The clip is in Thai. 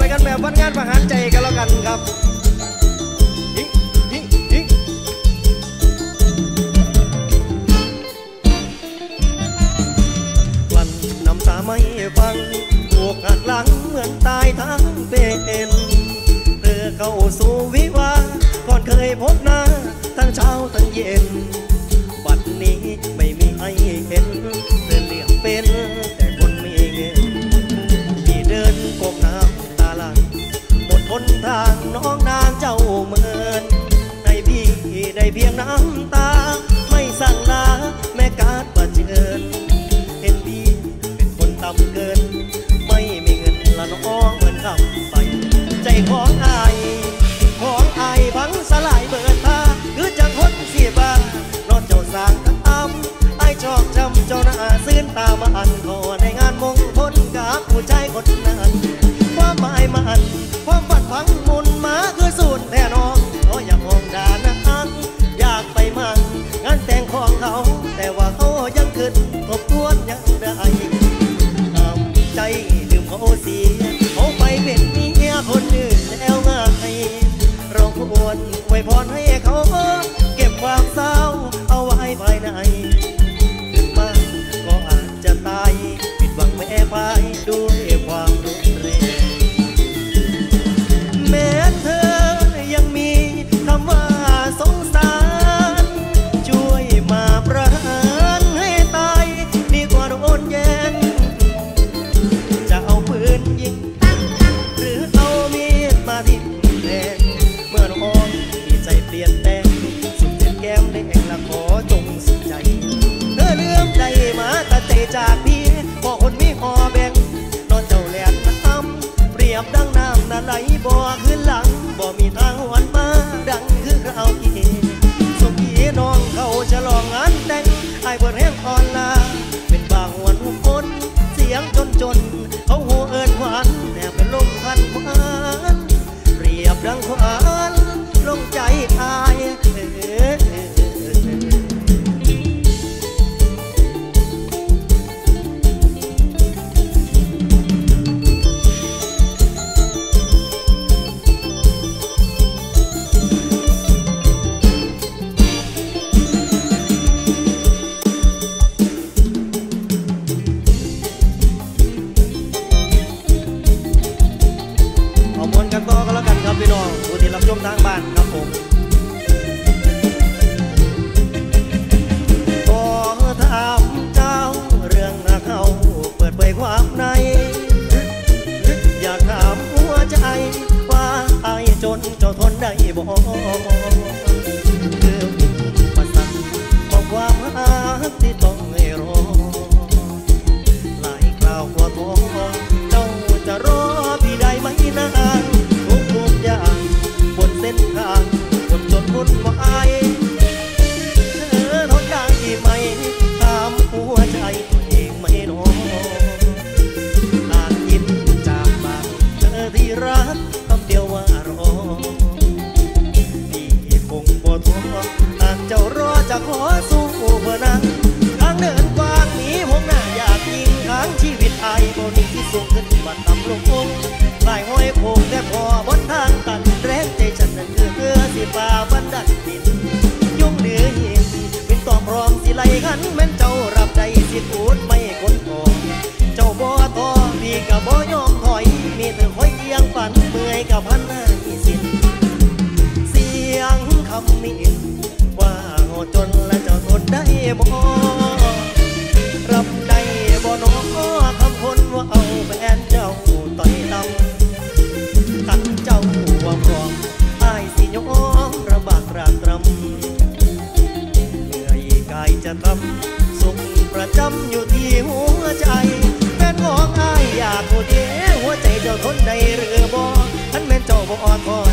กันแบบวันงานประหารใจกันแล้วกันครับกลั่นน้ำตาไม่ฟังถูกหักหลังเหมือนตายทั้งเป็นเธอเข้าสู่วิวาก่อนเคยพบหน้าทั้งเช้าทั้งเย็นบัดนี้ไม่มีให้เห็นเธอเลี่ยงเป็นแต่คนมีเงินที่เดินก้มหน้าตาลังหมดทนทางน้องนางเจ้าเมินให้พี่ได้เพียงน้ำตาไม่สั่งลาแม่การดประเชิญเห็นพี่เป็นคนต่ำเกินไม่มีเงินละน้องเหมือนคำไปใจของอายพังสลายเบิดตาคือจังคนเสียบ้านอนเจ้าสร้างทั้งอ้ำไอ้ชอบจำเจ้าหน้าซื่นตามาอันขอในงานมงคลกับผู้ชายคนนั้นความหมายมันความฝันพังมุนมาคือสูญแท้น้องเพราะอยากมองด่านักอยากไปมันงานแต่งของเขาแต่ว่าเขายังขึ้นทบทวนยังได้ทำใจลืมเขาเสียเขาไปเป็นเมียคนอื่นแล้วง่ายเราควรอวยพรให้เขาเก็บความเศร้าเอาไว้ภายในถึงบ้านก็อาจจะตายผิดหวังแม่ไปด้วยความรุนแรงแม้เธอยังมีคำว่าสงสารช่วยมาประหารให้ตายดีกว่าโดนแย่งจะเอาปืนยิงหรือเอามีดมาทิ่มแทงเมื่อน้องมีใจเปลี่ยนแปลงสุดเจ็บแก้มแดงละขอจงสุดใจเธอเลื่อมใจมาตัดใจจากพี่บอกคนมีหอแบ่งนอนเจ้าแหลนน้ำเปรียบดังน้ำน่ะไหลบ่ขึ้นหลังบ่มีทางหวนมาดังคือเราเกี่สุกี้น้องเขาจะลองงานแต่งไอ้เบิดแห้งอ่อนลาเป็นบางวันหุบคนเสียงจนเขาหูเอิญหวานแอบเป็นลมพันควันเปรียบดังควันลงใจอายกันต่อกันแล้วกันครับพี่น้องผู้ที่รับชมทางบ้านครับผมขอถามเจ้าเรื่องรักเขาเปิดเผยความในอยากถามหัวใจว่าไอ้จนเจ้าทนได้บ่คือประสันบอกความรักที่ต้องให้รอหลายคราวกว่าท้อเจ้าจะรอพี่ได้ไหมนะทุกอย่างบนเส้นทางคนจนคนวายเธอทนได้ไหมถามหัวใจตัวเองไม่น้ออาจยินจากปากเธอที่รักคำเดียวว่ารอพี่คงบ่ท้อหากเจ้ารอจะขอสู้เพื่อนั้นทางเดินกว้างนี้ผมน่าอยากยิงทางชีวิตไอ้บนนี้ที่สูงขึ้นมาต่ำลงลายห้อยโผงแต่พอบนทางตันแรงใจฉันนั้นคือเพื่อสิฝ่าบันดัดดินยุ่งเหนือหินเป็นต่อพร้อมสิไล่ขันแม้นเจ้ารับใจสิพูดไม่คนทองเจ้าบ่ท้อพี่กับบ่ยอมถอยมีเธอคอยเอียงฝันเมื่อยกับพันหน้าสิ้นเสียงคำมีว่าโง่จนและเจ้าทนได้บ่รับได้บ่น้อคำคนว่าเอาแฟนเจ้าต่อยต่ำขันเจ้าว่าพร้อมอ้ายสิยอมระบากระตรำเหนื่อยกายจะทำสุขประจำอยู่ที่หัวใจแฟนของอ้ายอยากพูดเอ๋หัวใจเจ้าทนได้หรือบ่ท่านแม่นเจ้าบ่อ่อนพอ